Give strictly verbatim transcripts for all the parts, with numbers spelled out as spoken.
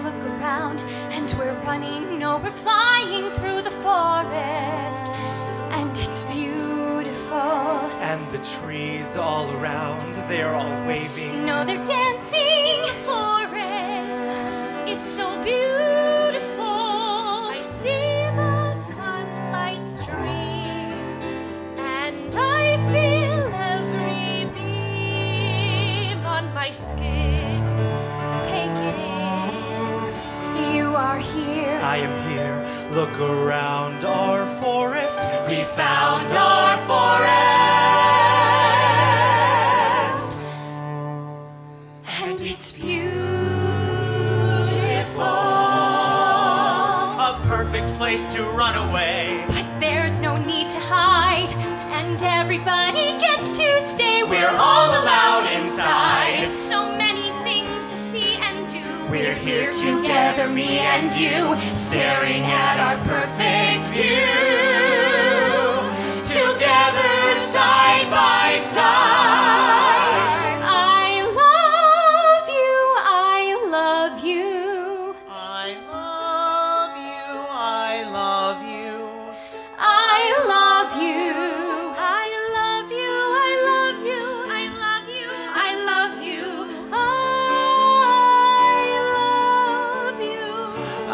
look around, and we're running, no, we're flying through the forest, and it's beautiful. And the trees all around, they're all waving. No, they're dancing In the forest, it's so beautiful. I see the sunlight stream, And I feel every beam on my skin. Take it in. you are here. I am here, look around our forest. We found our forest. And it's beautiful. A perfect place to run away. But there's no need to hide, and everybody gets to stay. We're all allowed inside. So many things to see and do. We're here together, me and you, staring at our perfect view. Together, side by side. I love you, I love you. I love you, I love you. I love you. I love you, I love you, I love you, I love you. I love you. I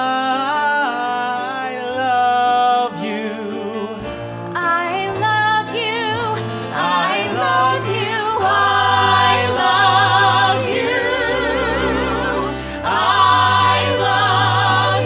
love you. I love you. I love you. I love you. I love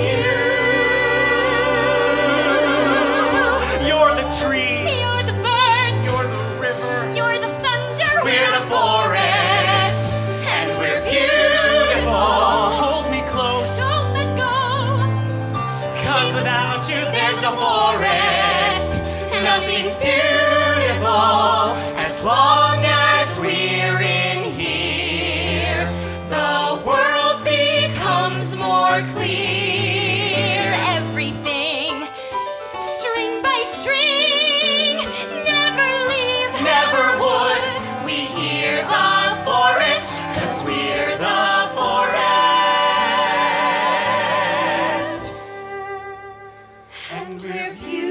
you. You're the tree. You're the birds. You're the river. You're the thunder. We're the forest. And we're beautiful. Hold me close. Don't let go. 'Cause without you, there's no forest. Nothing's beautiful as long as we're in here. The world becomes more clear. Everything, string by string, never leave. Never would we hear the forest, 'cause we're the forest. And we're beautiful.